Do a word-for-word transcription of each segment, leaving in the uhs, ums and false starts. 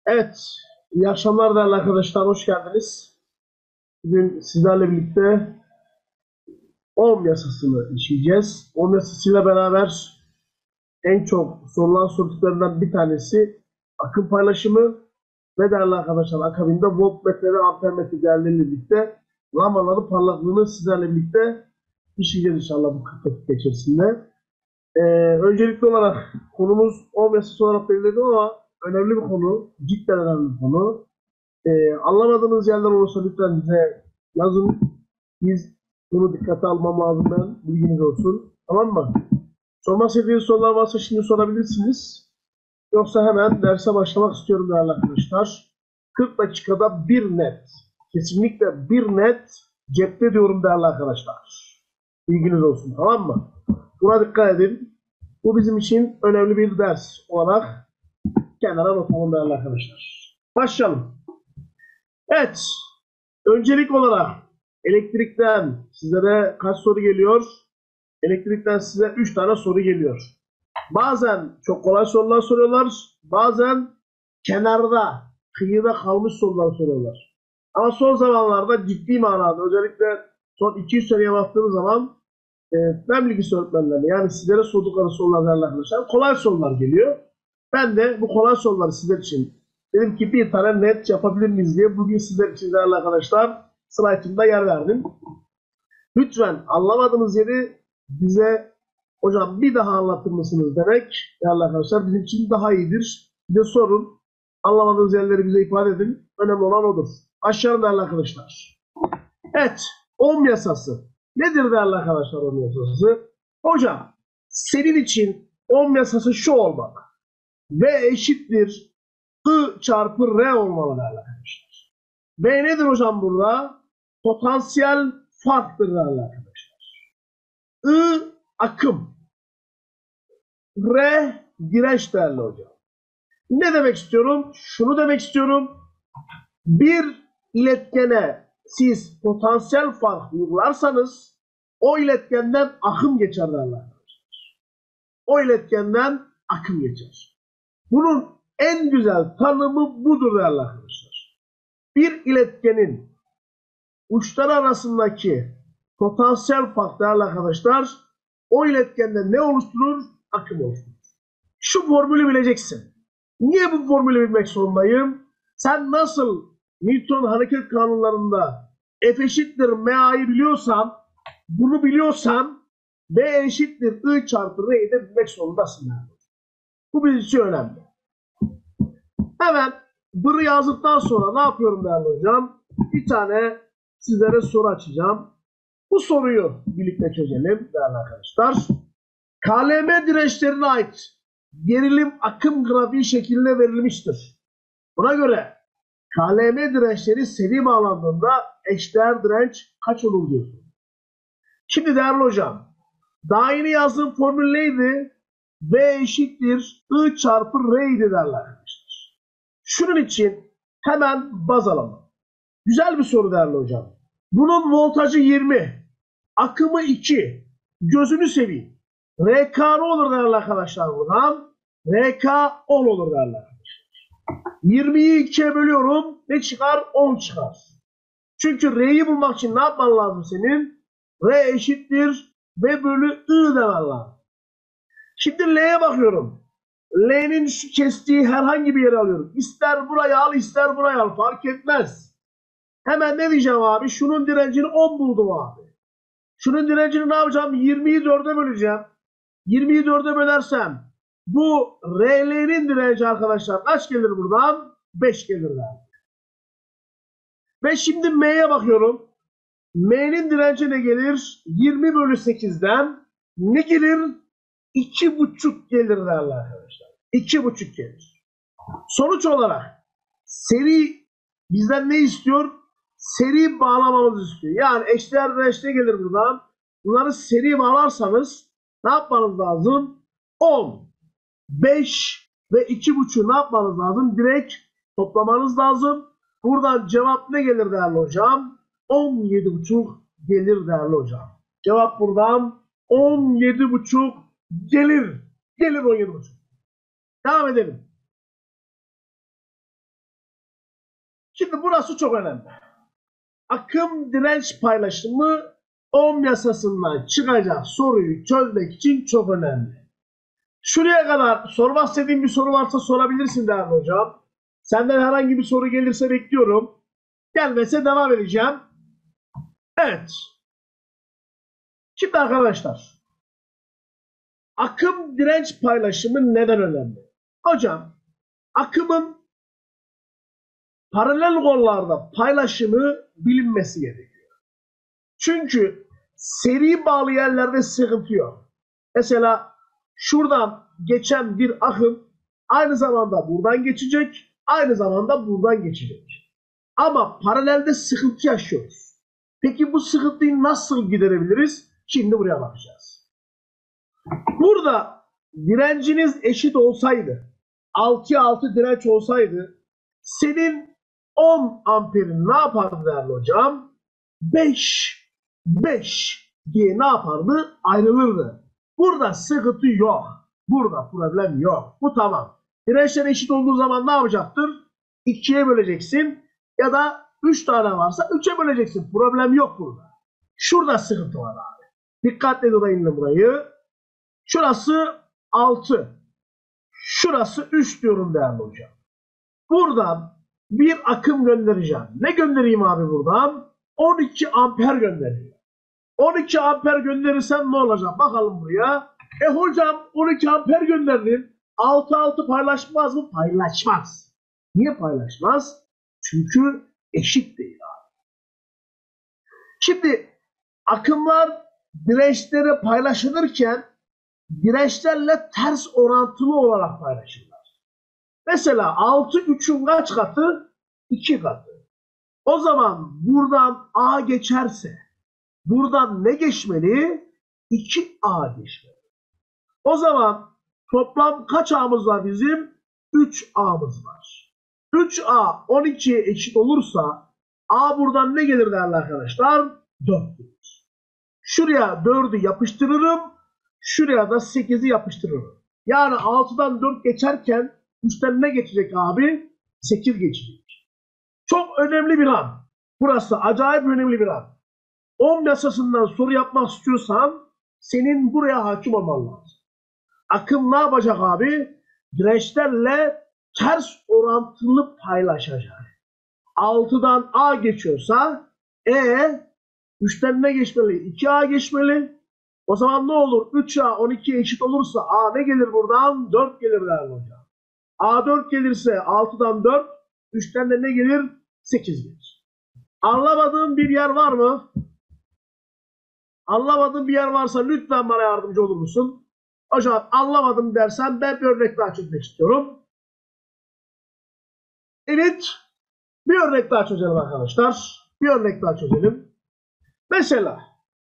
Evet, iyi akşamlar değerli arkadaşlar, hoş geldiniz. Bugün sizlerle birlikte Ohm yasasını işleyeceğiz. Ohm yasasıyla beraber en çok sorulan sorularından bir tanesi akım paylaşımı ve değerli arkadaşlar akabinde voltmetre ve ampermetre değerleriyle birlikte lambaların parlaklığını sizlerle birlikte işleyeceğiz inşallah bu kırk dakika içerisinde. Ee, öncelikli olarak konumuz Ohm yasası olarak belirledim ama önemli bir konu, cidden önemli bir konu. Ee, anlamadığınız yerler olursa lütfen bize yazın. Biz bunu dikkate almam lazım, ben bilginiz olsun. Tamam mı? Sormak istediğiniz sorular varsa şimdi sorabilirsiniz. Yoksa hemen derse başlamak istiyorum değerli arkadaşlar. kırk dakikada bir net. Kesinlikle bir net cepte diyorum değerli arkadaşlar. Bilginiz olsun, tamam mı? Buna dikkat edin. Bu bizim için önemli bir ders olarak kenara not alın değerli arkadaşlar. Başlayalım. Evet. Öncelik olarak elektrikten sizlere kaç soru geliyor? Elektrikten size üç tane soru geliyor. Bazen çok kolay sorular soruyorlar. Bazen kenarda, kıyıda kalmış sorular soruyorlar. Ama son zamanlarda ciddi manada özellikle son iki yüz seneye baktığınız zaman e, fen bilgisi öğretmenlerine yani sizlere sordukları sorular değerli arkadaşlar kolay sorular geliyor. Ben de bu kolay soruları sizler için dedim ki bir tane net yapabilir miyiz diye bugün sizler için değerli arkadaşlar slaytımda yer verdim. Lütfen anlamadığınız yeri bize hocam bir daha anlatır mısınız demek değerli arkadaşlar bizim için daha iyidir. Bize sorun. Anlamadığınız yerleri bize ifade edin. Önemli olan odur. Aşağı değerli arkadaşlar. Evet. Ohm yasası. Nedir değerli arkadaşlar Ohm yasası? Hocam senin için Ohm yasası şu olmalı. V eşittir I çarpı R olmalı değerli arkadaşlar. V nedir hocam burada? Potansiyel farktır değerli arkadaşlar. I akım. R direnç değerli hocam. Ne demek istiyorum? Şunu demek istiyorum. Bir iletkene siz potansiyel fark uygularsanız o iletkenden akım geçer değerli arkadaşlar. O iletkenden akım geçer. Bunun en güzel tanımı budur değerli arkadaşlar. Bir iletkenin uçları arasındaki potansiyel fark değerli arkadaşlar o iletkende ne oluşturur? Akım oluşturur. Şu formülü bileceksin. Niye bu formülü bilmek zorundayım? Sen nasıl Newton hareket kanunlarında F eşittir ma'yı biliyorsan, bunu biliyorsan B eşittir I çarpı R'yi de bilmek zorundasın. Yani. Bu bizim için önemli. Hemen bunu yazdıktan sonra ne yapıyorum değerli hocam? Bir tane sizlere soru açacağım. Bu soruyu birlikte çözelim değerli arkadaşlar. K L M dirençlerine ait gerilim akım grafiği şeklinde verilmiştir. Buna göre K L M dirençleri seri bağlandığında eşdeğer direnç kaç olur diyorsun. Şimdi değerli hocam, daha yeni yazdığım formül neydi? V eşittir I çarpı R'ydi değerli arkadaşlar. Şunun için hemen baz alalım. Güzel bir soru değerli hocam. Bunun voltajı yirmi, akımı iki. Gözünü seveyim. R K ne olur değerli arkadaşlar buradan? R K on olur değerli arkadaşlar. yirmiyi ikiye bölüyorum. Ne çıkar? on çıkar. Çünkü R'yi bulmak için ne yapman lazım senin? R eşittir V bölü I demen lazım. Şimdi L'ye bakıyorum. L'nin şu kestiği herhangi bir yere alıyorum. İster buraya al, ister buraya al. Fark etmez. Hemen ne diyeceğim abi? Şunun direncini on buldum abi. Şunun direncini ne yapacağım? yirmiyi dörde böleceğim. yirmiyi dörde bölersem bu R L'nin direnci arkadaşlar kaç gelir buradan? beş gelir. Ve şimdi M'ye bakıyorum. M'nin direnci ne gelir? yirmi bölü sekizden ne gelir? iki buçuk gelir değerli arkadaşlar. iki buçuk gelir. Sonuç olarak seri bizden ne istiyor? Seri bağlamamızı istiyor. Yani eşdeğer direnç ne gelir buradan? Bunları seri bağlarsanız ne yapmanız lazım? on, beş ve iki buçuk ne yapmanız lazım? Direkt toplamanız lazım. Buradan cevap ne gelir değerli hocam? on yedi buçuk gelir değerli hocam. Cevap buradan on yedi buçuk gelir. Gelir on yedi buçuk. Devam edelim. Şimdi burası çok önemli. Akım direnç paylaşımı Ohm yasasından çıkacak soruyu çözmek için çok önemli. Şuraya kadar sormak istediğin bir soru varsa sorabilirsin değerli hocam. Senden herhangi bir soru gelirse bekliyorum. Gelmese devam edeceğim. Evet. Şimdi arkadaşlar, akım direnç paylaşımı neden önemli? Hocam, akımın paralel kollarda paylaşımı bilinmesi gerekiyor. Çünkü seri bağlı yerlerde sıkıntı yok. Mesela şuradan geçen bir akım aynı zamanda buradan geçecek, aynı zamanda buradan geçecek. Ama paralelde sıkıntı yaşıyoruz. Peki bu sıkıntıyı nasıl giderebiliriz? Şimdi buraya bakacağız. Burada direnciniz eşit olsaydı, altıya altı direnç olsaydı, senin on amperin ne yapardı değerli hocam? beş, beş diye ne yapardı? Ayrılırdı. Burada sıkıntı yok. Burada problem yok. Bu tamam. Dirençler eşit olduğu zaman ne yapacaktır? ikiye böleceksin ya da üç tane varsa üçe böleceksin. Problem yok burada. Şurada sıkıntı var abi. Dikkatli durayım burayı. Şurası altı. Şurası üç diyorum değerli hocam. Buradan bir akım göndereceğim. Ne göndereyim abi buradan? on iki amper göndereyim. on iki amper gönderirsem ne olacak? Bakalım buraya. E hocam on iki amper gönderdim. altı altı paylaşmaz mı? Paylaşmaz. Niye paylaşmaz? Çünkü eşit değil abi. Şimdi akımlar dirençlere paylaşılırken dirençlerle ters orantılı olarak paylaşırlar. Mesela altı üçün kaç katı? iki katı. O zaman buradan A geçerse buradan ne geçmeli? iki A geçmeli. O zaman toplam kaç A'mız var bizim? üç A'mız var. üç A on ikiye eşit olursa A buradan ne gelir değerli arkadaşlar? dört gelir. Şuraya dördü yapıştırırım. Şuraya da sekizi yapıştırırım. Yani altıdan dört geçerken üçten ne geçecek abi? sekiz geçecek. Çok önemli bir an. Burası acayip önemli bir an. Ohm yasasından soru yapmak istiyorsan senin buraya hakim olman lazım. Akım ne yapacak abi? Dirençlerle ters orantılı paylaşacak. altıdan A geçiyorsa E üçten ne geçmeli? iki A geçmeli. O zaman ne olur? üç A on ikiye eşit olursa A ne gelir buradan? dört gelir değerli hocam. A dört gelirse altıdan dört, üçten de ne gelir? sekiz gelir. Anlamadığın bir yer var mı? Anlamadığın bir yer varsa lütfen bana yardımcı olur musun? Hocam anlamadım dersen ben bir örnek daha çözmek istiyorum. Evet. Bir örnek daha çözelim arkadaşlar. Bir örnek daha çözelim. Mesela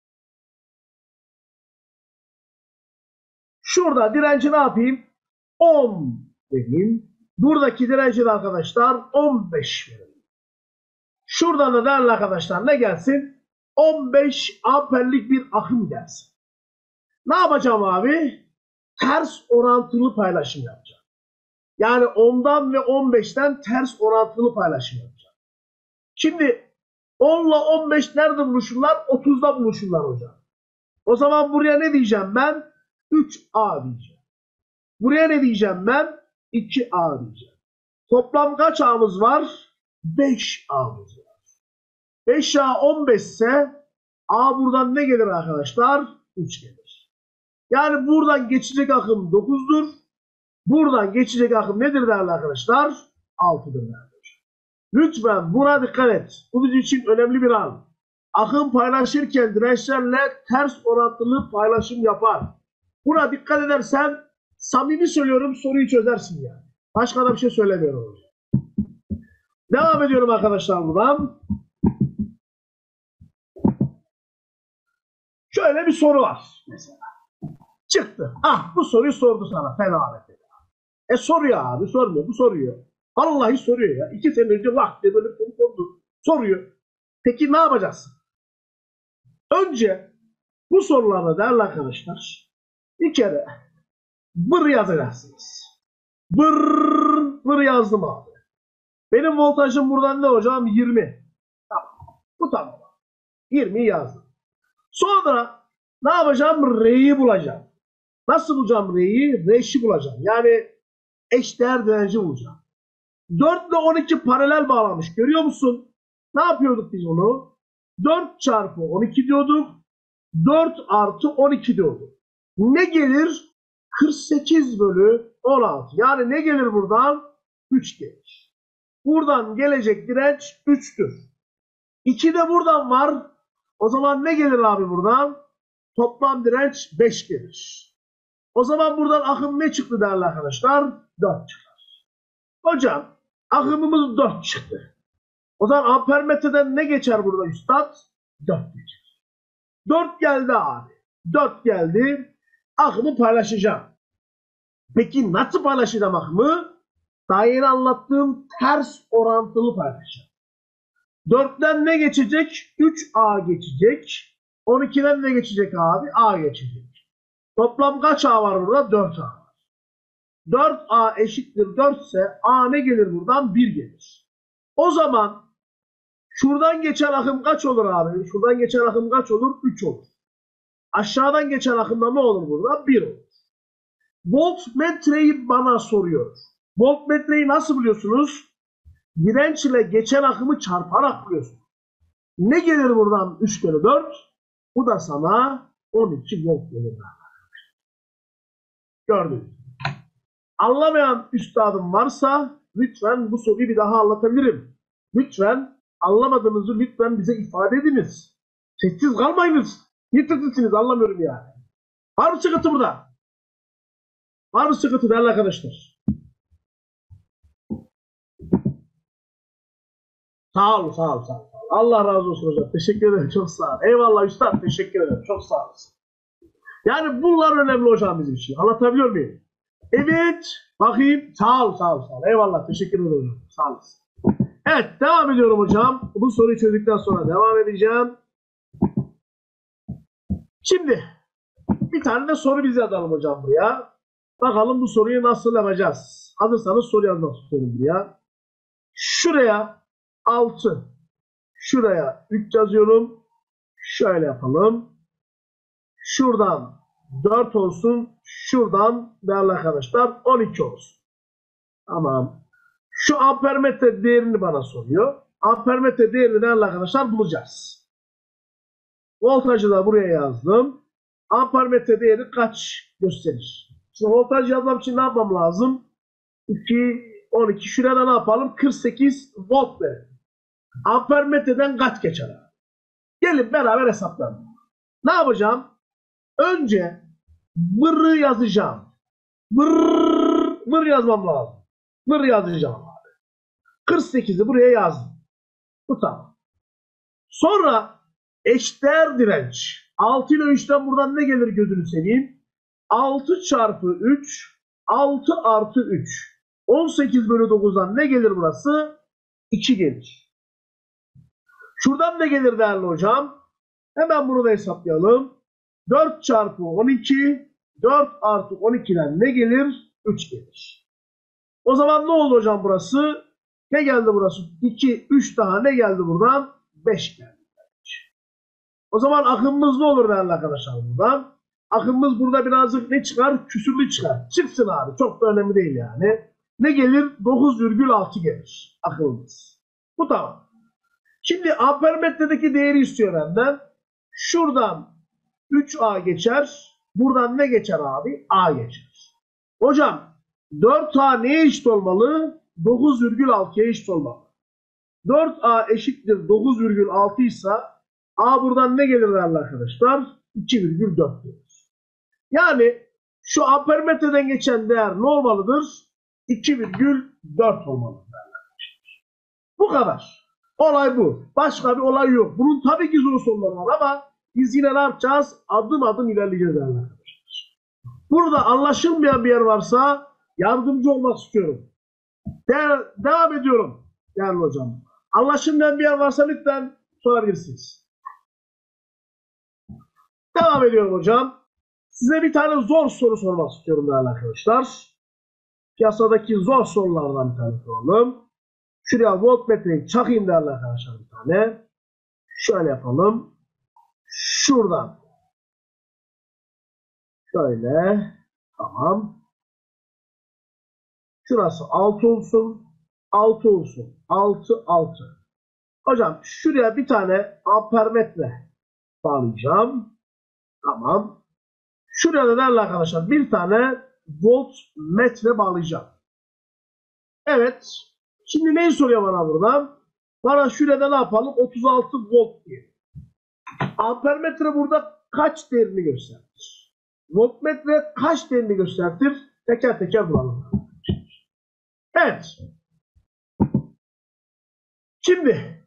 şurada direnci ne yapayım? on vereyim. Buradaki direnci de arkadaşlar on beş verelim. Şuradan da değerli arkadaşlar ne gelsin? on beş amperlik bir akım gelsin. Ne yapacağım abi? Ters orantılı paylaşım yapacağım. Yani ondan ve on beşten ters orantılı paylaşım yapacağım. Şimdi on ile on beş nerede buluşurlar? otuzda buluşurlar hocam. O zaman buraya ne diyeceğim ben? üç A diyeceğim. Buraya ne diyeceğim ben? iki A diyeceğim. Toplam kaç A'mız var? beş A'mız var. beş A on beş ise A buradan ne gelir arkadaşlar? üç gelir. Yani buradan geçecek akım dokuzdur. Buradan geçecek akım nedir değerli arkadaşlar? altıdır değerli. Lütfen buna dikkat et. Bu bizim için önemli bir an. Akım paylaşırken dirençlerle ters orantılı paylaşım yapar. Buna dikkat edersen samimi söylüyorum soruyu çözersin yani. Başka da bir şey söylemiyorum. Devam ediyorum arkadaşlar buradan. Şöyle bir soru var mesela. Çıktı. Ah bu soruyu sordu sana felaket. E soruyor abi sormuyor. Bu soruyor. Vallahi soruyor ya. İki sene önce lak diye böyle soru sordu. Soruyor. Peki ne yapacaksın? Önce bu sorularda değerli arkadaşlar bir kere bır yazacaksınız. Bır bır yazdım abi. Benim voltajım buradan ne hocam? yirmi. Tamam. Bu tamam. yirmiyi yazdım. Sonra ne yapacağım? R'yi bulacağım. Nasıl bulacağım R'yi? R'yi bulacağım. Yani eşdeğer direnci bulacağım. dört ile on iki paralel bağlamış. Görüyor musun? Ne yapıyorduk biz onu? dört çarpı on iki diyorduk. dört artı on iki diyorduk. Ne gelir? kırk sekiz bölü on altı. Yani ne gelir buradan? üç gelir. Buradan gelecek direnç üçtür. iki de buradan var. O zaman ne gelir abi buradan? Toplam direnç beş gelir. O zaman buradan akım ne çıktı değerli arkadaşlar? dört çıkar. Hocam akımımız dört çıktı. O zaman ampermetreden ne geçer burada üstad? dört geçer. dört geldi abi. dört geldi. Akımı paylaşacağım. Peki nasıl paylaşacağım akımı? Daha yeni anlattığım ters orantılı paylaşacağım. dörtten ne geçecek? üç A geçecek. on ikiden ne geçecek abi? A geçecek. Toplam kaç A var burada? dört A var. dört A eşittir dört ise A ne gelir buradan? bir gelir. O zaman şuradan geçen akım kaç olur abi? Şuradan geçen akım kaç olur? üç olur. Aşağıdan geçen akımda ne olur burada? bir olur. Voltmetreyi bana soruyor. Voltmetreyi nasıl biliyorsunuz? Direnç ile geçen akımı çarparak buluyorsunuz. Ne gelir buradan? üç kere dört. Bu da sana on iki volt gelir. Gördünüz. Anlamayan üstadım varsa lütfen bu soruyu bir daha anlatabilirim. Lütfen anlamadığınızı lütfen bize ifade ediniz. Sessiz kalmayınız. Yitirsiniz, anlamıyorum yani. Var mı sıkıntı burada? Var mı sıkıntı değerli arkadaşlar? Sağ olun, sağ olun, sağ olun. Allah razı olsun hocam. Teşekkür ederim, çok sağ olun. Eyvallah üstad, teşekkür ederim. Çok sağ olasın. Yani bunlar önemli hocam bizim için. Anlatabiliyor muyum? Evet. Bakayım. Sağ ol, sağ ol, sağ ol. Eyvallah, teşekkür ederim hocam. Sağ olasın. Evet, devam ediyorum hocam. Bu soruyu çözdükten sonra devam edeceğim. Şimdi bir tane de soru biz yazalım hocam buraya. Bakalım bu soruyu nasıl yapacağız? Hazırsanız soru yazmak istiyorum buraya. Şuraya altı. Şuraya üç yazıyorum. Şöyle yapalım. Şuradan dört olsun. Şuradan değerli arkadaşlar on iki olsun. Tamam. Şu ampermetre değerini bana soruyor. Ampermetre değerini değerli arkadaşlar bulacağız. Voltajı da buraya yazdım. Ampermetre değeri kaç gösterir? Şimdi voltaj yazmam için ne yapmam lazım? iki, on iki. Şurada ne yapalım? kırk sekiz volt verelim. Ampermetreden kaç geçer? Gelin beraber hesaplayalım. Ne yapacağım? Önce vırı yazacağım. Vır, vır yazmam lazım. Vır yazacağım abi. kırk sekizi buraya yazdım. Bu tamam. Sonra eşdeğer direnç. altı ile üçten buradan ne gelir gözünü seveyim? altı çarpı üç. altı artı üç. on sekiz bölü dokuzdan ne gelir burası? iki gelir. Şuradan ne gelir değerli hocam? Hemen bunu da hesaplayalım. dört çarpı on iki. dört artı on ikiden ne gelir? üç gelir. O zaman ne oldu hocam burası? Ne geldi burası? iki, üç daha ne geldi buradan? beş geldi. O zaman akımımız ne olur değerli arkadaşlar buradan? Akımımız burada birazcık ne çıkar? Küsürlü çıkar. Çıksın abi. Çok da önemli değil yani. Ne gelir? dokuz virgül altı gelir akımımız. Bu tamam. Şimdi ampermetredeki değeri istiyor benden. Şuradan üç A geçer. Buradan ne geçer abi? A geçer. Hocam dört A neye eşit olmalı? dokuz virgül altıya eşit olmalı. dört A eşittir dokuz virgül altı ise A buradan ne gelir değerli arkadaşlar? iki virgül dört gelir. Yani şu ampermetreden geçen değer ne olmalıdır? iki virgül dört olmalıdır değerli arkadaşlar. Bu kadar. Olay bu. Başka bir olay yok. Bunun tabii ki zor soruları var ama biz yine ne yapacağız? Adım adım ilerleyeceğiz değerli arkadaşlar. Burada anlaşılmayan bir yer varsa yardımcı olmak istiyorum. De devam ediyorum değerli hocam. Anlaşılmayan bir yer varsa lütfen sorabilirsiniz. Devam ediyorum hocam. Size bir tane zor soru sormak istiyorum değerli arkadaşlar. Piyasadaki zor sorulardan bir tane soralım. Şuraya voltmetreyi çakayım değerli arkadaşlar bir tane. Şöyle yapalım. Şuradan. Şöyle. Tamam. Şurası altı olsun. altı olsun. altı, altı. Hocam şuraya bir tane ampermetre bağlayacağım. Tamam. Şuraya da değerli arkadaşlar bir tane voltmetre bağlayacağım. Evet. Şimdi neyi soruyor bana buradan? Bana şurada ne yapalım? otuz altı volt diye. Ampermetre burada kaç değerini gösterir? Voltmetre kaç değerini gösterir? Teker teker bulalım. Evet. Şimdi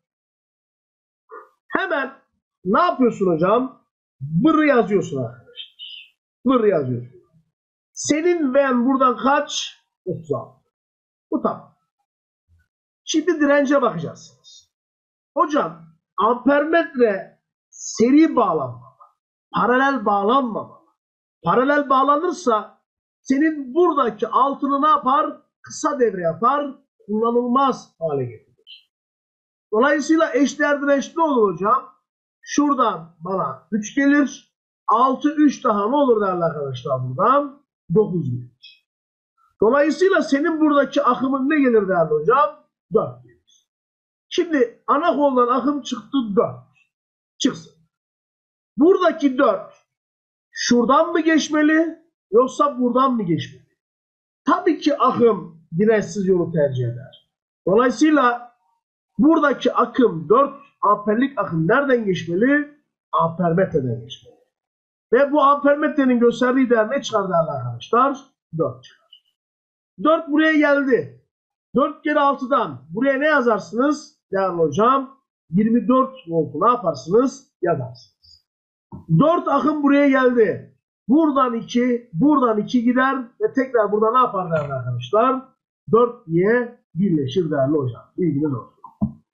hemen ne yapıyorsun hocam? Vır yazıyorsun arkadaşlar. Vır yazıyorsun. Senin ben buradan kaç? otuz altı. Bu tamam. Şimdi dirence bakacaksınız. Hocam ampermetre seri bağlanmalı. Paralel bağlanmamalı. Paralel bağlanırsa senin buradaki altını ne yapar? Kısa devre yapar. Kullanılmaz hale getirir. Dolayısıyla eşdeğer direnç ne olur hocam? Şuradan bana üç gelir. altı, üç daha ne olur değerli arkadaşlar buradan? dokuz gelir. Dolayısıyla senin buradaki akımın ne gelir değerli hocam? dört gelir. Şimdi ana koldan akım çıktı dört. Çıksın. Buradaki dört şuradan mı geçmeli yoksa buradan mı geçmeli? Tabii ki akım dirençsiz yolu tercih eder. Dolayısıyla buradaki akım dört amperlik akım nereden geçmeli? Ampermetreden geçmeli. Ve bu ampermetrenin gösterdiği değer ne çıkar değerli arkadaşlar? dört çıkar. dört buraya geldi. dört kere altıdan buraya ne yazarsınız? Değerli hocam yirmi dört voltu ne yaparsınız? Yazarsınız. dört akım buraya geldi. Buradan iki, buradan iki gider ve tekrar burada ne yapar değerli arkadaşlar? dört diye birleşir değerli hocam. İlginiz olsun.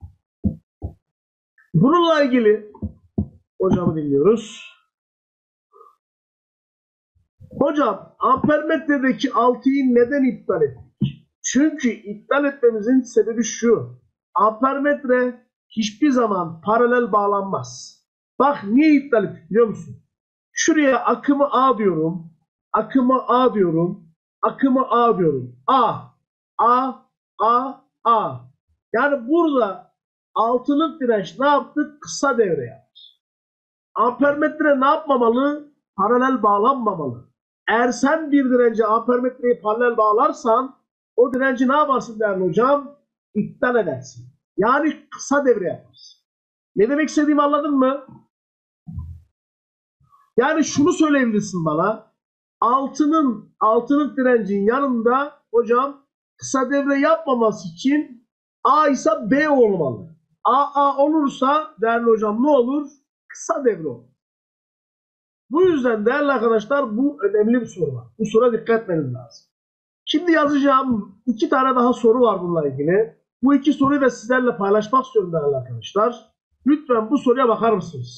Bununla ilgili hocamı dinliyoruz. Hocam ampermetredeki altıyı neden iptal ettik? Çünkü iptal etmemizin sebebi şu. Ampermetre hiçbir zaman paralel bağlanmaz. Bak niye iptal ettik biliyor musun? Şuraya akımı A diyorum. Akımı A diyorum. Akımı A diyorum. A. A. A. A. Yani burada altılık direnç ne yaptık? Kısa devre yaptı. Ampermetre ne yapmamalı? Paralel bağlanmamalı. Eğer sen bir dirence ampermetreyi paralel bağlarsan o direnci ne yaparsın değerli hocam? İptal edersin. Yani kısa devre yaparsın. Ne demek istediğimi anladın mı? Yani şunu söyleyebilirsin bana. Altının, altının direncin yanında hocam kısa devre yapmaması için A ise B olmalı. A A olursa değerli hocam ne olur? Kısa devre olur. Bu yüzden değerli arkadaşlar bu önemli bir soru var. Bu soruya dikkat etmeniz lazım. Şimdi yazacağım iki tane daha soru var bununla ilgili. Bu iki soruyu da sizlerle paylaşmak istiyorum değerli arkadaşlar. Lütfen bu soruya bakar mısınız?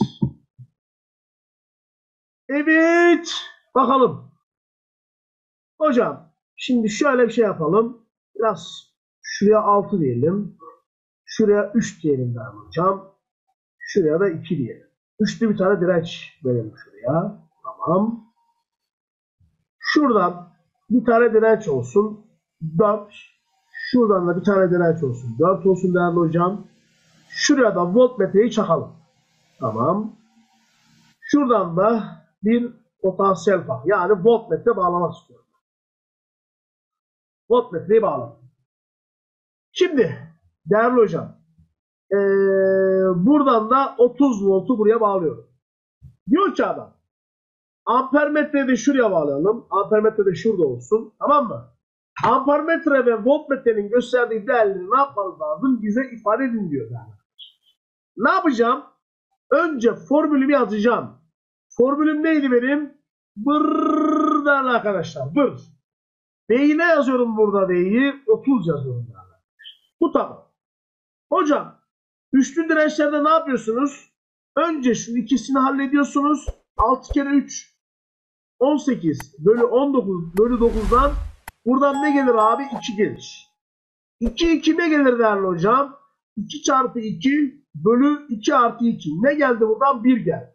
Evet. Bakalım. Hocam şimdi şöyle bir şey yapalım. Biraz şuraya altı diyelim. Şuraya üç diyelim değerli hocam. Şuraya da iki diyelim. Üçlü bir tane direnç verelim şuraya. Tamam. Şuradan bir tane direnç olsun. dört. Şuradan da bir tane direnç olsun. dört olsun değerli hocam. Şuraya da voltmetreyi çakalım. Tamam. Şuradan da bir potansiyel fark. Yani voltmetre bağlamak istiyorum. Voltmetreyi bağladım. Şimdi değerli hocam ee, buradan da otuz voltu buraya bağlıyorum. Diyor ki adam ampermetreyi de şuraya bağlayalım. Ampermetre de şurada olsun. Tamam mı? Ampermetre ve voltmetrenin gösterdiği değerleri ne yapmanız lazım? Bize ifade edin diyor. Yani. Ne yapacağım? Önce formülümü yazacağım. Formülüm neydi benim? Bırrrr'dan arkadaşlar. Bır. B'yi ne yazıyorum burada B'yi? otuz yazıyorum. Yani. Bu tamam. Hocam üçlü dirençlerde ne yapıyorsunuz? Önce şu ikisini hallediyorsunuz. altı kere üç on sekiz bölü on dokuz bölü dokuzdan buradan ne gelir abi? iki gelir. iki iki ne gelir değerli hocam? iki çarpı iki bölü iki artı iki. Ne geldi buradan? bir geldi.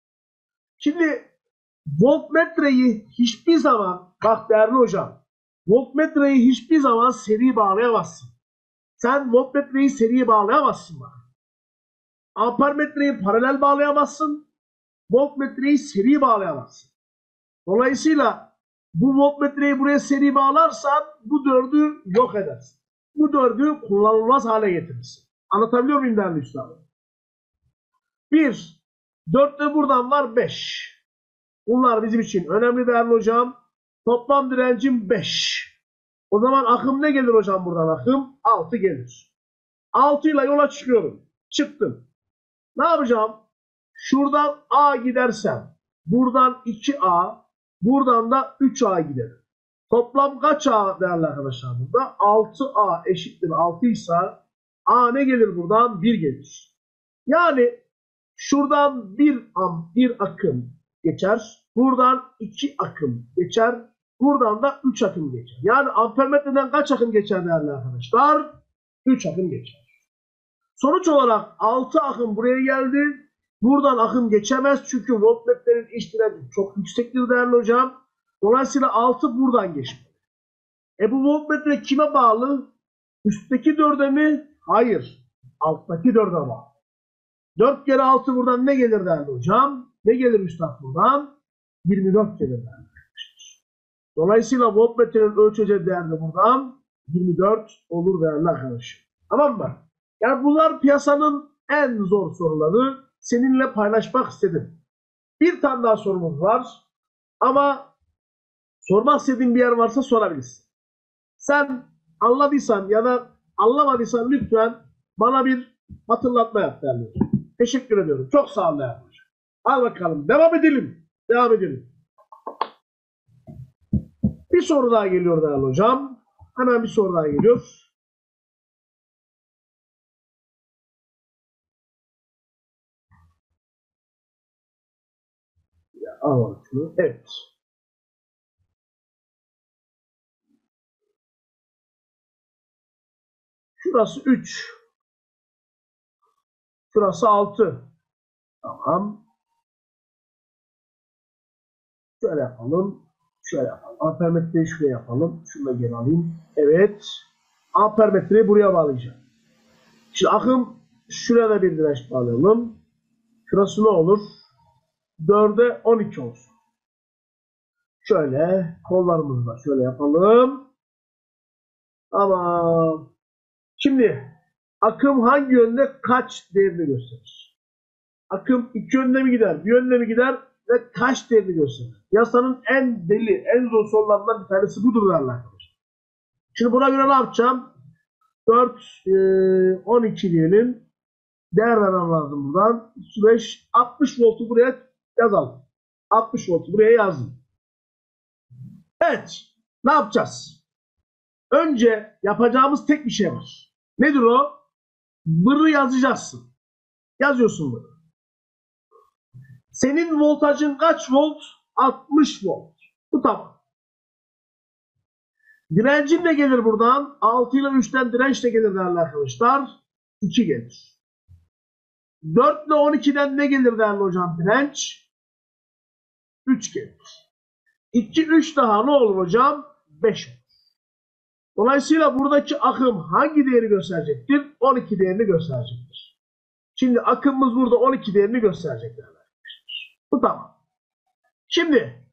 Şimdi voltmetreyi hiçbir zaman, bak değerli hocam, voltmetreyi hiçbir zaman seri bağlayamazsın. Sen voltmetreyi seriye bağlayamazsın bak. Ampermetreyi paralel bağlayamazsın. Voltmetreyi seri bağlayamazsın. Dolayısıyla bu voltmetreyi buraya seri bağlarsan bu dördü yok edersin. Bu dördü kullanılmaz hale getirirsin. Anlatabiliyor muyum değerli üstadım? bir. dört de buradan var beş. Bunlar bizim için önemli değerli hocam. Toplam direncim beş. O zaman akım ne gelir hocam buradan akım? altı gelir. altı ile yola çıkıyorum. Çıktım. Ne yapacağım? Şuradan A gidersem buradan iki A, buradan da üç A giderim. Toplam kaç A değerli arkadaşlar burada? altı A eşittir altı ise A ne gelir buradan? bir gelir. Yani şuradan bir am bir akım geçer. Buradan iki akım geçer. Buradan da üç akım geçer. Yani ampermetreden kaç akım geçer değerli arkadaşlar? üç akım geçer. Sonuç olarak altı akım buraya geldi. Buradan akım geçemez çünkü voltmetrenin iç direnci çok yüksektir değerli hocam. Dolayısıyla altı buradan geçmeli. E bu voltmetre kime bağlı? Üstteki dörde mi? Hayır. Alttaki dörde bağlı. dört kere altı buradan ne gelir değerli hocam? Ne gelir üstad buradan? yirmi dört gelir değerli arkadaşlar. Dolayısıyla voltmetrenin ölçeceği değer de buradan yirmi dört olur değerli arkadaşlar. Tamam mı? Yani bunlar piyasanın en zor soruları. Seninle paylaşmak istedim. Bir tane daha sorumuz var. Ama sormak istediğin bir yer varsa sorabilirsin. Sen anladıysan ya da anlamadıysan lütfen bana bir hatırlatma yap değerli hocam. Teşekkür ediyorum. Çok sağ ol değerli hocam. Al bakalım. Devam edelim. Devam edelim. Bir soru daha geliyor değerli hocam. Hemen bir soru daha geliyor. Ya, alalım şunu. Evet. Şurası üç. Şurası altı. Tamam. Şöyle yapalım. Şöyle yapalım. Ampermetreyi şuraya yapalım. Şunu da geri alayım. Evet. Ampermetreyi buraya bağlayacağım. Şimdi akım şuraya da bir direnç bağlayalım. Şurası ne olur? dörde on iki olsun. Şöyle kollarımızı da şöyle yapalım. Tamam. Şimdi akım hangi yönde kaç değerini gösterir? Akım iki yönde mi gider? Bir yönde mi gider? Ve kaç değerini gösterir? Yasanın en deli, en zor sorularından bir tanesi budur değerli arkadaşlar. Şimdi buna göre ne yapacağım? dört, on iki diyelim. Değer vermem lazım buradan. üç, beş, altmış voltu buraya yazalım. altmış voltu buraya yazdım. Evet. Ne yapacağız? Önce yapacağımız tek bir şey var. Nedir o? Bırı yazacaksın. Yazıyorsun bunu. Senin voltajın kaç volt? altmış volt. Bu tamam. Direncin de gelir buradan. altı ile üçten direnç de gelir değerli arkadaşlar. iki gelir. dört ile on ikiden ne gelir değerli hocam direnç? üç gelir. iki, üç daha ne olur hocam? beş olur. Dolayısıyla buradaki akım hangi değeri gösterecektir? on iki değerini gösterecektir. Şimdi akımımız burada on iki değerini gösterecektir. Bu tamam. Şimdi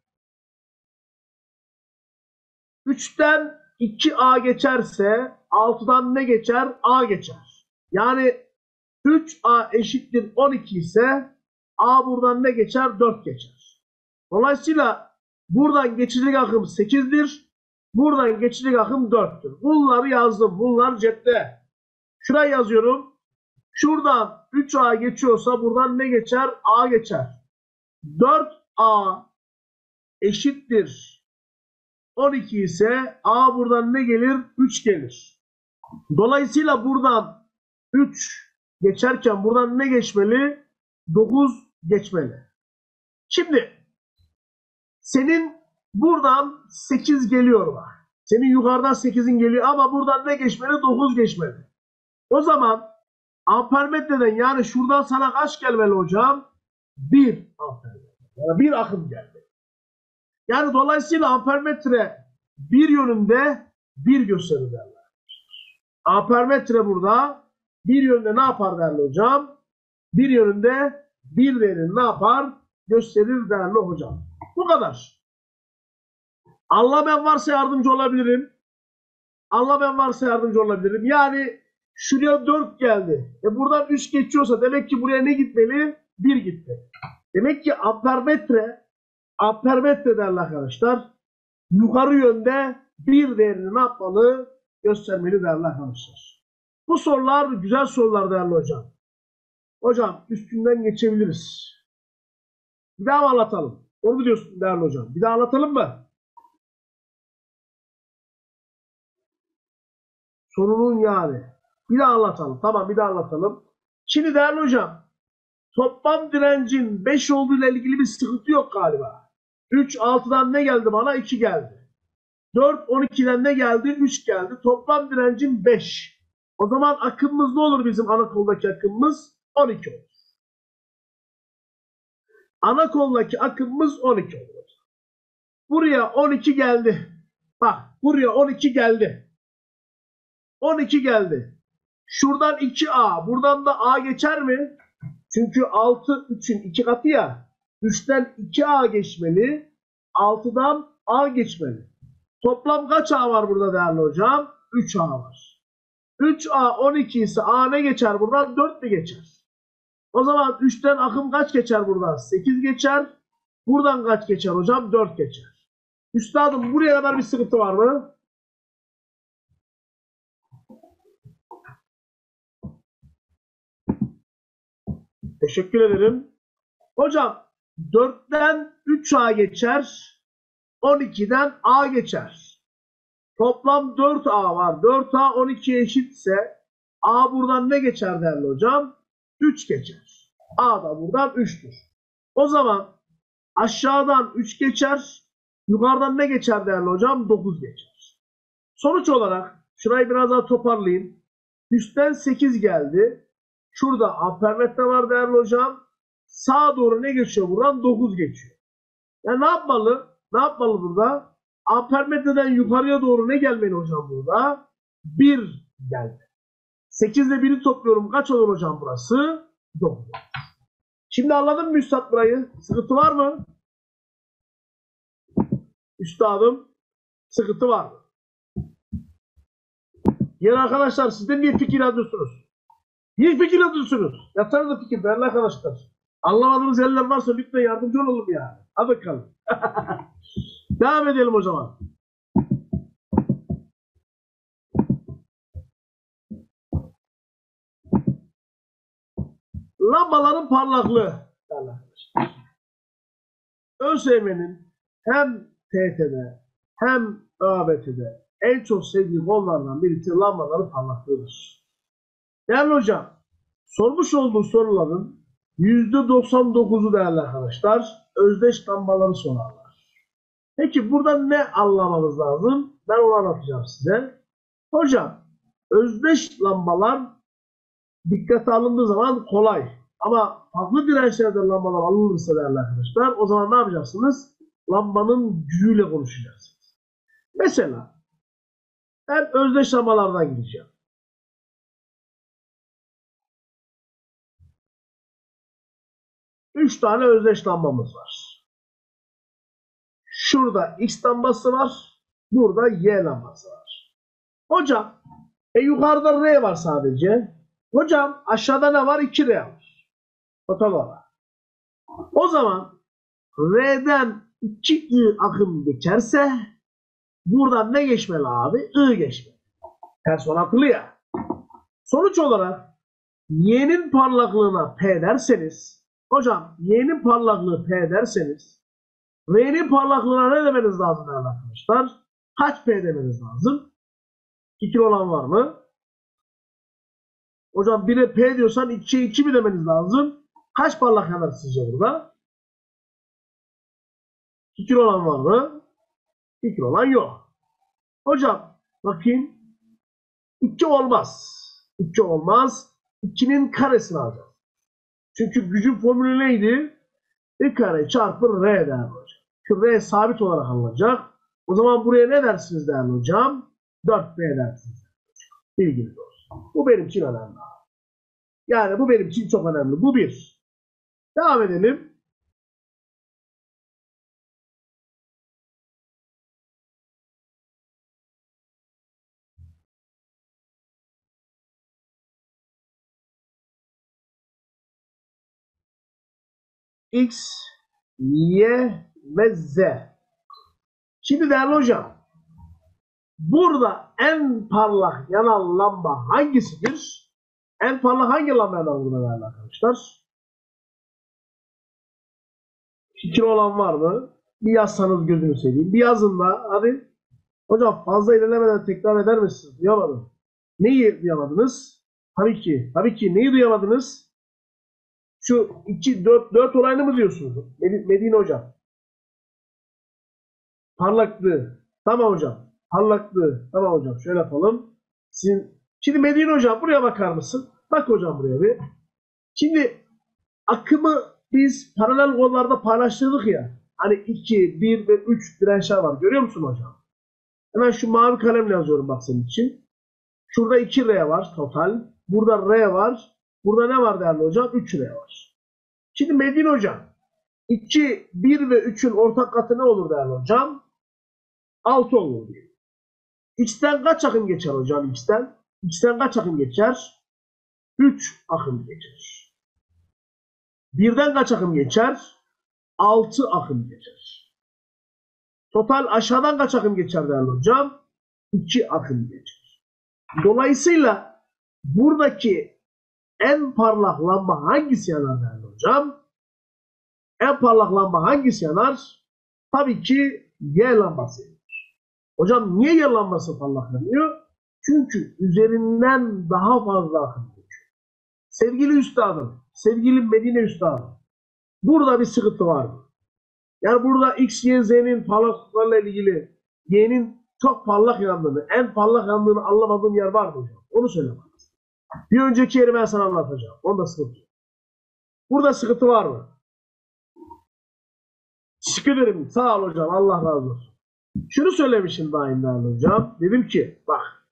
üçten iki A geçerse altıdan ne geçer? A geçer. Yani üç A eşittir on iki ise A buradan ne geçer? dört geçer. Dolayısıyla buradan geçicilik akım sekizdir. Buradan geçicilik akım dörttür. Bunları yazdım. Bunlar cepte. Şuraya yazıyorum. Şuradan üç A geçiyorsa buradan ne geçer? A geçer. dört A eşittir on iki ise A buradan ne gelir? üç gelir. Dolayısıyla buradan üç geçerken buradan ne geçmeli? dokuz geçmeli. Şimdi senin buradan sekiz geliyor var. Senin yukarıdan sekizin geliyor ama buradan ne geçmeli? dokuz geçmeli. O zaman ampermetreden yani şuradan sana kaç gelmeli hocam? bir ampermetre. Yani bir akım geldi. Yani dolayısıyla ampermetre bir yönünde bir gösterir derler. Ampermetre burada bir yönde ne yapar derler hocam? Bir yönünde bir değerini ne yapar? Gösterir değerli hocam. Bu kadar. Allah ben varsa yardımcı olabilirim. Allah ben varsa yardımcı olabilirim. Yani şuraya dört geldi. E buradan üç geçiyorsa demek ki buraya ne gitmeli? bir gitti. Demek ki ampermetre ampermetre derler arkadaşlar. Yukarı yönde bir değerini ne yapmalı? Göstermeli derler arkadaşlar. Bu sorular güzel sorular değerli hocam. Hocam üstünden geçebiliriz. Bir daha mı anlatalım? Doğru mu diyorsun değerli hocam? Bir daha anlatalım mı? Sorunun yani. Bir daha anlatalım. Tamam bir daha anlatalım. Şimdi değerli hocam toplam direncin beş olduğu ile ilgili bir sıkıntı yok galiba. üç altıdan ne geldi bana? iki geldi. dört on ikiden ne geldi? üç geldi. Toplam direncin beş. O zaman akımımız ne olur bizim ana koldaki akımımız? on iki olur. Ana koldaki akımımız on iki olur. Buraya on iki geldi. Bak buraya on iki geldi. on iki geldi. Şuradan iki A. Buradan da A geçer mi? Çünkü altı üçün iki katı ya. üçten iki A geçmeli. altıdan A geçmeli. Toplam kaç A var burada değerli hocam? üç A var. üç A on iki ise A ne geçer buradan? dört mi geçer? O zaman üçten akım kaç geçer buradan? sekiz geçer. Buradan kaç geçer hocam? dört geçer. Üstadım buraya kadar bir sıkıntı var mı? Teşekkür ederim. Hocam dörtten üç A geçer. on ikiden A geçer. Toplam dört A var. dört A on ikiye eşitse A buradan ne geçer değerli hocam? üç geçer. A da buradan üçtür. O zaman aşağıdan üç geçer. Yukarıdan ne geçer değerli hocam? dokuz geçer. Sonuç olarak şurayı biraz daha toparlayayım. Üstten sekiz geldi. Şurada ampermetre var değerli hocam. Sağa doğru ne geçiyor buradan? dokuz geçiyor. Yani ne yapmalı? Ne yapmalı burada? Ampermetreden yukarıya doğru ne gelmeli hocam burada? bir geldi. sekiz ile biri topluyorum. Kaç olur hocam burası? dokuz. Şimdi anladın mı üstad burayı? Sıkıntı var mı? Üstadım sıkıntı var mı? Yine arkadaşlar siz de niye fikir alıyorsunuz? Niye fikir alıyorsunuz? Yatarız da fikir değerli arkadaşlar. Anlamadığınız yerler varsa lütfen yardımcı olalım yani. Hadi bakalım. Devam edelim o zaman. Lambaların parlaklığı. ÖSYM'nin hem T T D'de hem Ö A B T'de en çok sevdiği konulardan birisi lambaların parlaklığıdır. Değerli hocam, sormuş olduğu soruların yüzde doksan dokuzu değerli arkadaşlar özdeş lambaları sorarlar. Peki burada ne anlamamız lazım? Ben onu anlatacağım size. Hocam, özdeş lambalar dikkate alındığı zaman kolay. Ama farklı dirençlerden lambalar alınırsa değerli arkadaşlar o zaman ne yapacaksınız? Lambanın gücüyle konuşacaksınız. Mesela ben özdeş lambalardan gideceğim. Üç tane özdeş lambamız var. Şurada X lambası var. Burada Y lambası var. Hocam e yukarıda R var sadece. Hocam aşağıda ne var? iki R var. Total olarak. O zaman R'den iki I akım geçerse buradan ne geçmeli abi? I geçmeli. Ters orantılı ya. Sonuç olarak Y'nin parlaklığına P derseniz hocam Y'nin parlaklığı P derseniz R'nin parlaklığına ne demeniz lazım değerli arkadaşlar? Kaç P demeniz lazım? iki olan var mı? Hocam bire P diyorsan ikiye iki mi demeniz lazım? Kaç parlak yanar sizce burada? iki olan var mı? iki olan yok. Hocam bakayım. iki olmaz. iki olmaz. ikinin karesini alacağız. Çünkü gücün formülü neydi? I kare çarpı R değerli hocam. Şu R sabit olarak alınacak. O zaman buraya ne dersiniz değerli hocam? dört B dersiniz. Bilginiz olsun. Bu benim için önemli. Yani bu benim için çok önemli. Bu bir. Devam edelim. X, Y ve Z. Şimdi değerli hocam, burada en parlak yanan lamba hangisidir? En parlak hangi lamba yanar burada değerli arkadaşlar? Fikir olan var mı? Bir yazsanız gözünü seveyim. Bir yazın da hadi. Hocam fazla ilerlemeden tekrar eder misiniz? Duyamadım. Neyi duyamadınız? Tabii ki. Tabii ki. Neyi duyamadınız? Şu iki, dört, dört olayını mı diyorsunuz? Medine hocam. Parlaklığı. Tamam hocam. Parlaklığı. Tamam hocam. Şöyle yapalım. Sizin... Şimdi Medine hocam buraya bakar mısın? Bak hocam buraya bir. Şimdi akımı biz paralel kollarda paylaştırdık ya. Hani iki, bir ve üç dirençler var. Görüyor musun hocam? Hemen şu mavi kalemle yazıyorum bak senin için. Şurada iki R var total. Burada R var. Burada ne var değerli hocam? üç R var. Şimdi Medine hocam. iki, bir ve üçün ortak katı ne olur değerli hocam? altı olur diye. X'ten kaç akım geçer hocam X'ten? X'ten kaç akım geçer? üç akım geçer. birden kaç akım geçer? altı akım geçer. Total aşağıdan kaç akım geçer değerli hocam? iki akım geçer. Dolayısıyla buradaki en parlak lamba hangisi yanar değerli hocam? En parlak lamba hangisi yanar? Tabii ki Y lambası yanar. Hocam niye Y lambası parlak yanıyor? Çünkü üzerinden daha fazla akım geçiyor. Sevgili üstadım, sevgili Medine üstadım, burada bir sıkıntı var mı? Yani burada X, Y, Z'nin parlaklıklarla ilgili Y'nin çok parlak yandığını, en parlak yandığını anlamadığım yer var mı hocam? Onu söyle bana. Bir önceki yeri ben sana anlatacağım. Onda sıkıntı yok. Burada sıkıntı var mı? Teşekkür ederim. Sağ ol hocam. Allah razı olsun. Şunu söylemişim daha önceden hocam. Dedim ki bak.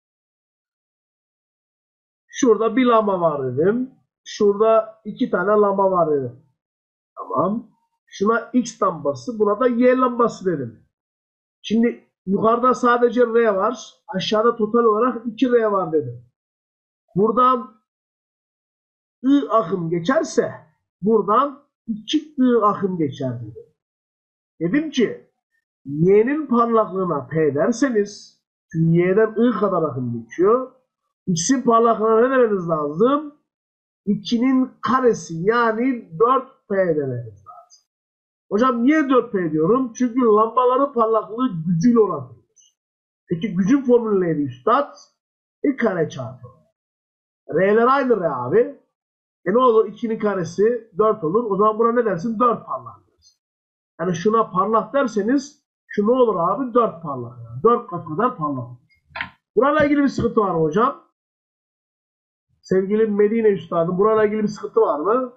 Şurada bir lamba var dedim. Şurada iki tane lamba var dedim. Tamam. Şuna X lambası. Buna da Y lambası dedim. Şimdi yukarıda sadece R var. Aşağıda total olarak iki R var dedim. Buradan I akım geçerse buradan iki I akım geçer dedim. Dedim ki Y'nin parlaklığına P derseniz çünkü Y'den I kadar akım geçiyor. X'in parlaklığına ne demeniz lazım? ikinin karesi yani dört P demeniz lazım. Hocam niye dört P diyorum? Çünkü lambaların parlaklığı gücüyle orantılıdır. Peki gücün formülü neydi üstad? I kare çarpı. R'ler aynı R abi. E ne olur? ikinin karesi dört olur. O zaman buna ne dersin? dört parlak dersin. Yani şuna parlak derseniz şu ne olur abi? dört parlak. Yani. dört kat kadar parlak. Burayla ilgili bir sıkıntı var mı hocam? Sevgili Medine üstadım, burayla ilgili bir sıkıntı var mı?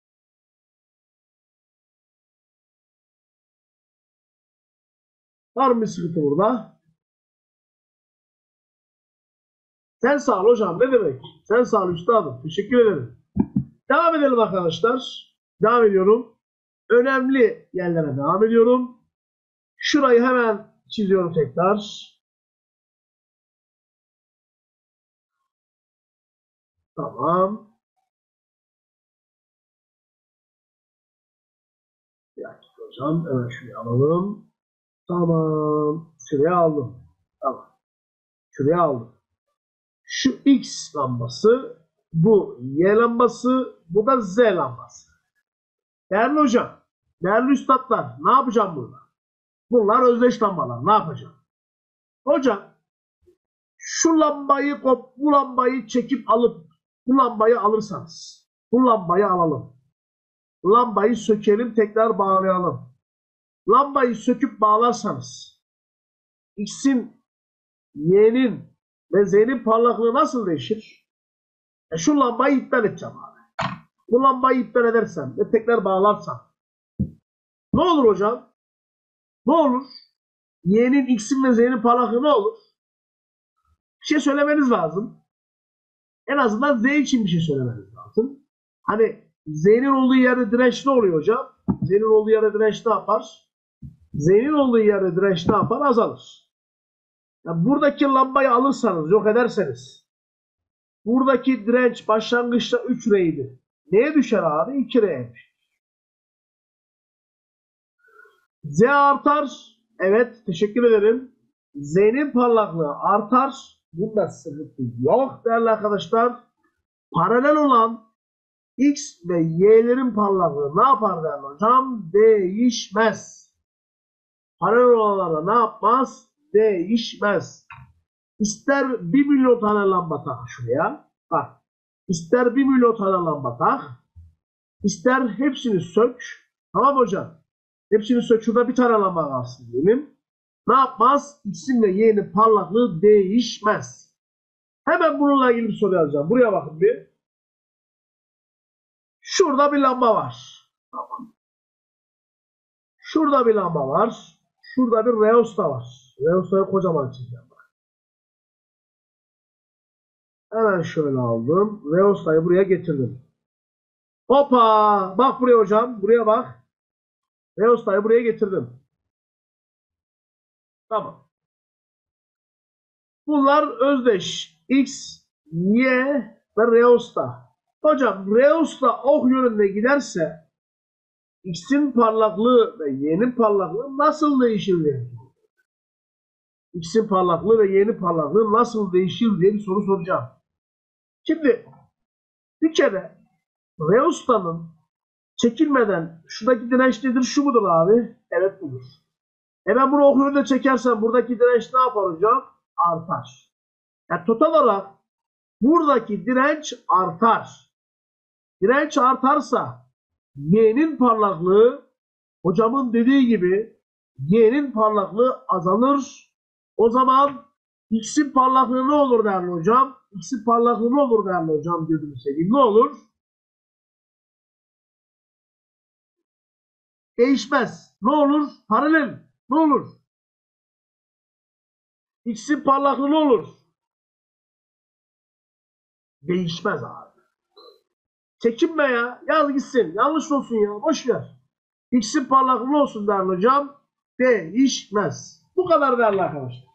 Var mı bir sıkıntı burada? Sen sağ ol hocam. Ne demek? Sen sağ ol üstadım. Teşekkür ederim. Devam edelim arkadaşlar. Devam ediyorum. Önemli yerlere devam ediyorum. Şurayı hemen çiziyorum tekrar. Tamam. Bir dakika hocam. Hemen şuraya alalım. Tamam. Şuraya aldım. Tamam. Şuraya aldım. Şu X lambası, bu Y lambası, bu da Z lambası. Değerli hocam, değerli üstadlar, ne yapacağım burada? Bunlar özdeş lambalar. Ne yapacağım? Hocam, şu lambayı, bu lambayı çekip alıp, bu lambayı alırsanız, bu lambayı alalım. Lambayı sökelim, tekrar bağlayalım. Lambayı söküp bağlarsanız, X'in Y'nin ve Z'nin parlaklığı nasıl değişir? E şu lambayı iptal edeceğim abi. Bu lambayı iptal edersem ve tekrar bağlarsam ne olur hocam? Ne olur? Y'nin, X'in ve Z'nin parlaklığı ne olur? Bir şey söylemeniz lazım. En azından Z için bir şey söylemeniz lazım. Hani Z'nin olduğu yerde direnç ne oluyor hocam? Z'nin olduğu yerde direnç ne yapar? Z'nin olduğu yerde direnç ne yapar? Azalır. Yani buradaki lambayı alırsanız, yok ederseniz buradaki direnç başlangıçta üç R'ydi. Neye düşer abi? iki R'ye düşer. Z artar. Evet, teşekkür ederim. Z'nin parlaklığı artar. Bunda sıkıntı yok değerli arkadaşlar. Paralel olan X ve Y'lerin parlaklığı ne yapar değerli hocam? Değişmez. Paralel olanlarda ne yapmaz? Değişmez. İster bir milyon tane lamba tak şuraya. Bak. İster bir milyon tane lamba tak. İster hepsini sök. Tamam hocam. Hepsini sök. Şurada bir tane lamba kalsın diyelim. Ne yapmaz? X'in ve Y'nin parlaklığı değişmez. Hemen bununla ilgili bir soru yazacağım. Buraya bakın bir. Şurada bir lamba var. Tamam. Şurada bir lamba var. Şurada bir reosta var. Reosta'yı kocaman çizeceğim. Hemen şöyle aldım. Reosta'yı buraya getirdim. Hoppa! Bak buraya hocam. Buraya bak. Reosta'yı buraya getirdim. Tamam. Bunlar özdeş. X, Y ve reosta. Hocam reosta ok yönünde giderse X'in parlaklığı ve Y'nin parlaklığı nasıl değişir diye. X'in parlaklığı ve Y'nin parlaklığı nasıl değişir diye bir soru soracağım. Şimdi bir kere reostanın çekilmeden şuradaki direnç nedir? Şu mudur abi? Evet budur. E ben bunu ok yönünde çekersem buradaki direnç ne yapar hocam? Artar. Yani total olarak buradaki direnç artar. Direnç artarsa Y'nin parlaklığı hocamın dediği gibi Y'nin parlaklığı azalır. O zaman X'in parlaklığı ne olur değerli hocam? X'in parlaklığı ne olur değerli hocam? Gözünü seveyim. Ne olur? Değişmez. Ne olur? Paralel. Ne olur? X'in parlaklığı ne olur? Değişmez abi. Çekinme ya. Yaz gitsin. Yanlış olsun ya. Boş ver. X'in parlaklığı ne olsun değerli hocam? Değişmez. Bu kadar değerli arkadaşlar.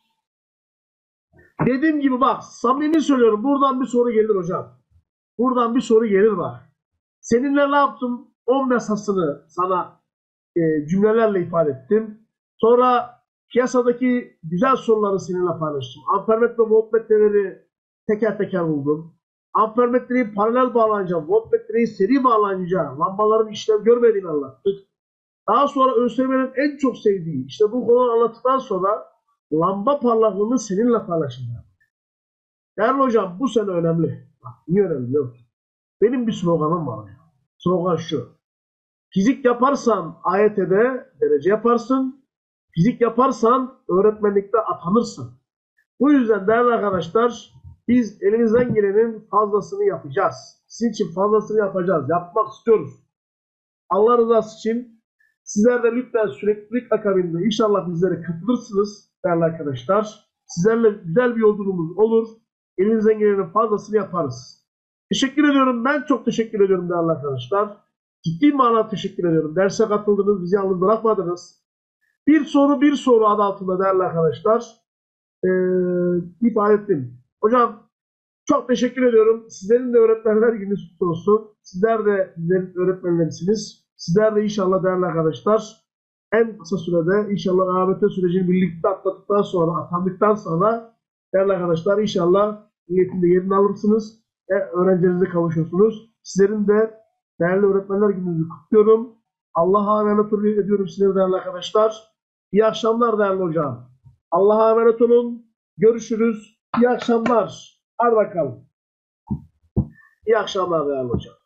Dediğim gibi bak, samimi söylüyorum. Buradan bir soru gelir hocam. Buradan bir soru gelir bak. Seninle ne yaptım? on yasasını sana e, cümlelerle ifade ettim. Sonra piyasadaki güzel soruları seninle paylaştım. Ampermetre ve voltmetreleri teker teker buldum. Ampermetreyi paralel bağlanınca, voltmetreyi seri bağlanınca lambaların işlem görmediğini anlattık. Daha sonra ÖSYM'nin en çok sevdiği, işte bu konuyu anlattıktan sonra lamba parlaklığını seninle paylaşacağım. Değerli hocam bu sene önemli. Bak, niye önemli biliyor musun? Benim bir sloganım var. Ya. Slogan şu. Fizik yaparsan A Y T'de derece yaparsın. Fizik yaparsan öğretmenlikte atanırsın. Bu yüzden değerli arkadaşlar biz elimizden gelenin fazlasını yapacağız. Sizin için fazlasını yapacağız. Yapmak istiyoruz. Allah rızası için sizler de lütfen süreklilik akabinde inşallah bizlere katılırsınız değerli arkadaşlar. Sizlerle güzel bir yolculuğumuz olur. Elimizden gelenin fazlasını yaparız. Teşekkür ediyorum. Ben çok teşekkür ediyorum değerli arkadaşlar. Ciddi manada teşekkür ediyorum. Derse katıldınız, bizi yalnız bırakmadınız. Bir soru bir soru adı altında değerli arkadaşlar ee, ifade ettim. Hocam çok teşekkür ediyorum. Sizlerin de öğretmenler gününüz kutlu olsun. Sizler de bizlerin öğretmenlerisiniz. Sizler de inşallah değerli arkadaşlar en kısa sürede inşallah A B T sürecini birlikte atlattıktan sonra, atandıktan sonra değerli arkadaşlar inşallah niyetinde yerini alırsınız ve öğrencilerinize kavuşursunuz. Sizlerin de değerli öğretmenler gününüzü kutluyorum. Allah'a emanet ediyorum sizlere değerli arkadaşlar. İyi akşamlar değerli hocam. Allah'a emanet olun. Görüşürüz. İyi akşamlar. Hadi bakalım. İyi akşamlar değerli hocam.